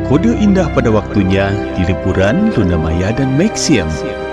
Kode indah pada waktunya di liburan Luna Maya dan Maxim.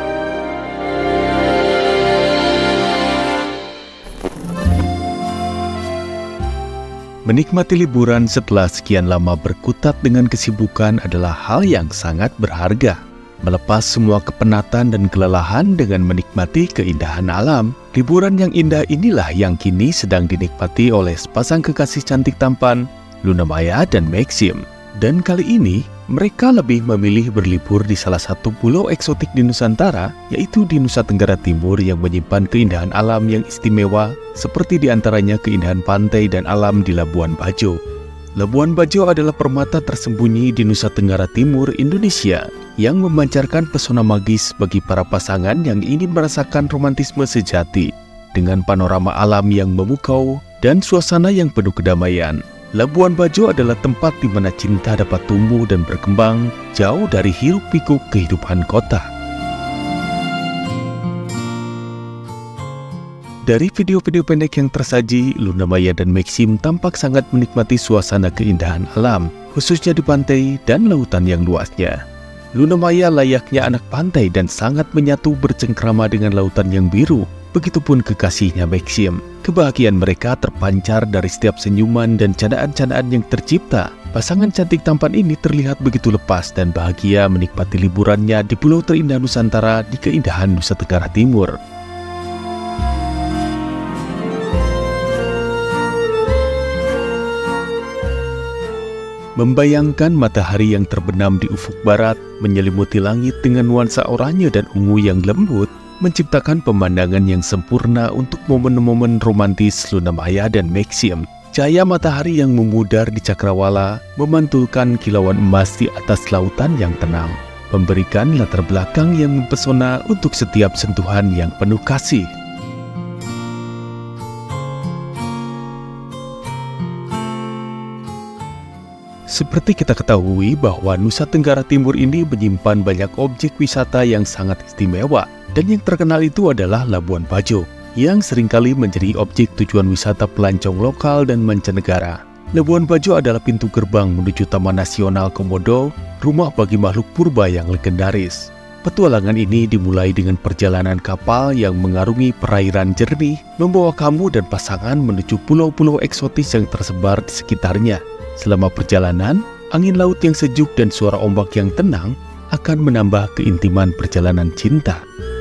Menikmati liburan setelah sekian lama berkutat dengan kesibukan adalah hal yang sangat berharga. Melepas semua kepenatan dan kelelahan dengan menikmati keindahan alam, liburan yang indah inilah yang kini sedang dinikmati oleh sepasang kekasih cantik tampan, Luna Maya dan Maxim. Dan kali ini, mereka lebih memilih berlibur di salah satu pulau eksotik di Nusantara, yaitu di Nusa Tenggara Timur yang menyimpan keindahan alam yang istimewa, seperti diantaranya keindahan pantai dan alam di Labuan Bajo. Labuan Bajo adalah permata tersembunyi di Nusa Tenggara Timur, Indonesia, yang memancarkan pesona magis bagi para pasangan yang ingin merasakan romantisme sejati, dengan panorama alam yang memukau dan suasana yang penuh kedamaian. Labuan Bajo adalah tempat di mana cinta dapat tumbuh dan berkembang jauh dari hiruk-pikuk kehidupan kota. Dari video-video pendek yang tersaji, Luna Maya dan Maxim tampak sangat menikmati suasana keindahan alam, khususnya di pantai dan lautan yang luasnya. Luna Maya layaknya anak pantai dan sangat menyatu bercengkrama dengan lautan yang biru. Begitupun kekasihnya Maxim. Kebahagiaan mereka terpancar dari setiap senyuman dan candaan-candaan yang tercipta. Pasangan cantik tampan ini terlihat begitu lepas dan bahagia menikmati liburannya di pulau terindah Nusantara di keindahan Nusa Tenggara Timur. Membayangkan matahari yang terbenam di ufuk barat, menyelimuti langit dengan nuansa oranye dan ungu yang lembut, menciptakan pemandangan yang sempurna untuk momen-momen romantis Luna Maya dan Maxim. Cahaya matahari yang memudar di cakrawala memantulkan kilauan emas di atas lautan yang tenang, memberikan latar belakang yang mempesona untuk setiap sentuhan yang penuh kasih. Seperti kita ketahui bahwa Nusa Tenggara Timur ini menyimpan banyak objek wisata yang sangat istimewa, dan yang terkenal itu adalah Labuan Bajo, yang seringkali menjadi objek tujuan wisata pelancong lokal dan mancanegara. Labuan Bajo adalah pintu gerbang menuju Taman Nasional Komodo, rumah bagi makhluk purba yang legendaris. Petualangan ini dimulai dengan perjalanan kapal yang mengarungi perairan jernih, membawa kamu dan pasangan menuju pulau-pulau eksotis yang tersebar di sekitarnya. Selama perjalanan, angin laut yang sejuk dan suara ombak yang tenang akan menambah keintiman perjalanan cinta.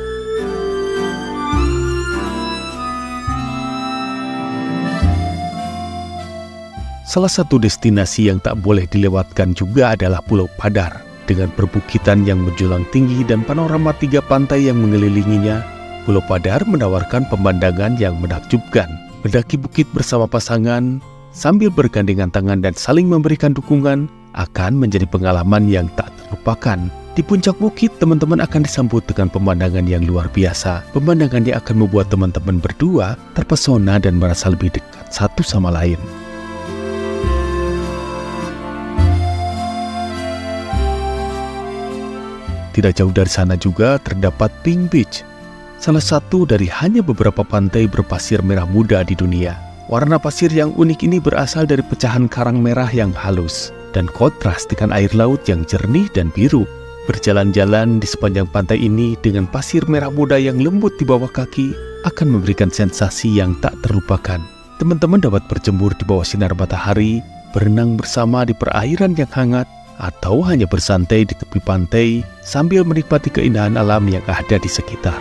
Salah satu destinasi yang tak boleh dilewatkan juga adalah Pulau Padar. Dengan perbukitan yang menjulang tinggi dan panorama 3 pantai yang mengelilinginya, Pulau Padar menawarkan pemandangan yang menakjubkan. Mendaki bukit bersama pasangan, sambil bergandengan tangan dan saling memberikan dukungan, akan menjadi pengalaman yang tak terlupakan. Di puncak bukit, teman-teman akan disambut dengan pemandangan yang luar biasa. Pemandangan yang akan membuat teman-teman berdua terpesona dan merasa lebih dekat satu sama lain. Tidak jauh dari sana juga terdapat Pink Beach, salah satu dari hanya beberapa pantai berpasir merah muda di dunia. Warna pasir yang unik ini berasal dari pecahan karang merah yang halus dan kontras dengan air laut yang jernih dan biru. Berjalan-jalan di sepanjang pantai ini dengan pasir merah muda yang lembut di bawah kaki akan memberikan sensasi yang tak terlupakan. Teman-teman dapat berjemur di bawah sinar matahari, berenang bersama di perairan yang hangat, atau hanya bersantai di tepi pantai sambil menikmati keindahan alam yang ada di sekitar.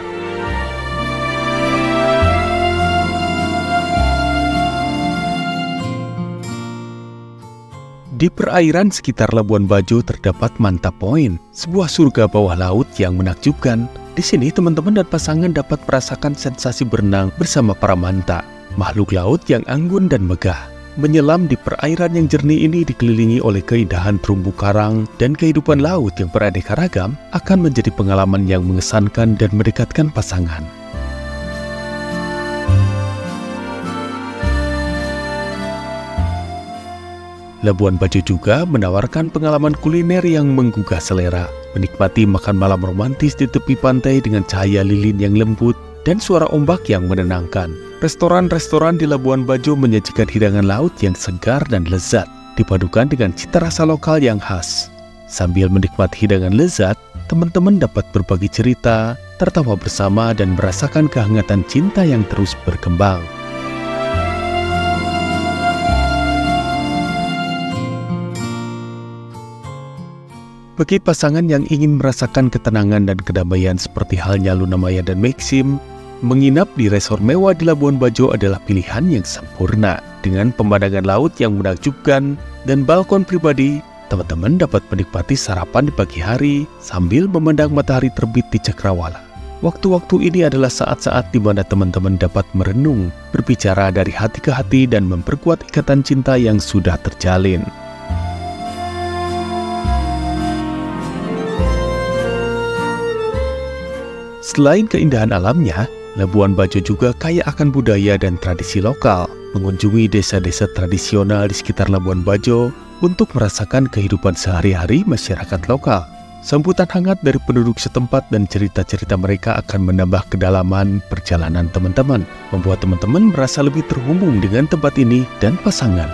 Di perairan sekitar Labuan Bajo terdapat Manta Point, sebuah surga bawah laut yang menakjubkan. Di sini teman-teman dan pasangan dapat merasakan sensasi berenang bersama para manta, makhluk laut yang anggun dan megah. Menyelam di perairan yang jernih ini dikelilingi oleh keindahan terumbu karang dan kehidupan laut yang beraneka ragam akan menjadi pengalaman yang mengesankan dan mendekatkan pasangan. Labuan Bajo juga menawarkan pengalaman kuliner yang menggugah selera. Menikmati makan malam romantis di tepi pantai dengan cahaya lilin yang lembut dan suara ombak yang menenangkan. Restoran-restoran di Labuan Bajo menyajikan hidangan laut yang segar dan lezat, dipadukan dengan cita rasa lokal yang khas. Sambil menikmati hidangan lezat, teman-teman dapat berbagi cerita, tertawa bersama, dan merasakan kehangatan cinta yang terus berkembang. Bagi pasangan yang ingin merasakan ketenangan dan kedamaian seperti halnya Luna Maya dan Maxim, menginap di resor mewah di Labuan Bajo adalah pilihan yang sempurna. Dengan pemandangan laut yang menakjubkan dan balkon pribadi, teman-teman dapat menikmati sarapan di pagi hari sambil memandang matahari terbit di Cakrawala. Waktu-waktu ini adalah saat-saat di mana teman-teman dapat merenung, berbicara dari hati ke hati, dan memperkuat ikatan cinta yang sudah terjalin. Selain keindahan alamnya, Labuan Bajo juga kaya akan budaya dan tradisi lokal. Mengunjungi desa-desa tradisional di sekitar Labuan Bajo untuk merasakan kehidupan sehari-hari masyarakat lokal. Sambutan hangat dari penduduk setempat dan cerita-cerita mereka akan menambah kedalaman perjalanan teman-teman, membuat teman-teman merasa lebih terhubung dengan tempat ini dan pasangan.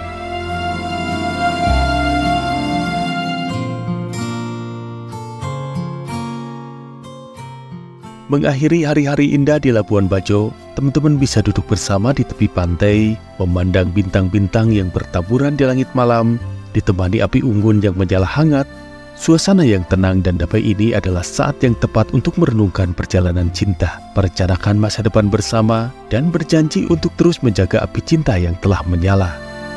Mengakhiri hari-hari indah di Labuan Bajo, teman-teman bisa duduk bersama di tepi pantai, memandang bintang-bintang yang bertaburan di langit malam, ditemani api unggun yang menyala hangat. Suasana yang tenang dan damai ini adalah saat yang tepat untuk merenungkan perjalanan cinta, merencanakan masa depan bersama, dan berjanji untuk terus menjaga api cinta yang telah menyala.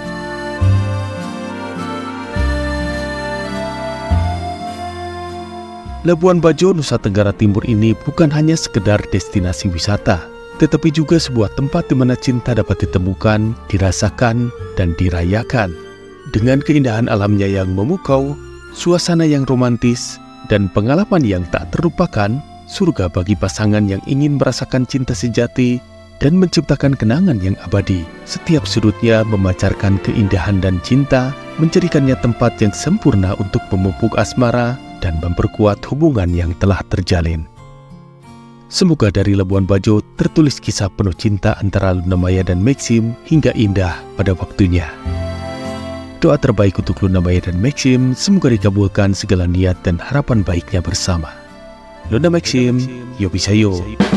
Labuan Bajo, Nusa Tenggara Timur ini bukan hanya sekedar destinasi wisata, tetapi juga sebuah tempat di mana cinta dapat ditemukan, dirasakan, dan dirayakan. Dengan keindahan alamnya yang memukau, suasana yang romantis, dan pengalaman yang tak terlupakan, surga bagi pasangan yang ingin merasakan cinta sejati dan menciptakan kenangan yang abadi. Setiap sudutnya memancarkan keindahan dan cinta, menjadikannya tempat yang sempurna untuk memupuk asmara dan memperkuat hubungan yang telah terjalin. Semoga dari Labuan Bajo tertulis kisah penuh cinta antara Luna Maya dan Maxim hingga indah pada waktunya. Doa terbaik untuk Luna Maya dan Maxim, semoga dikabulkan segala niat dan harapan baiknya bersama. Luna Maxim, yo bisa yo.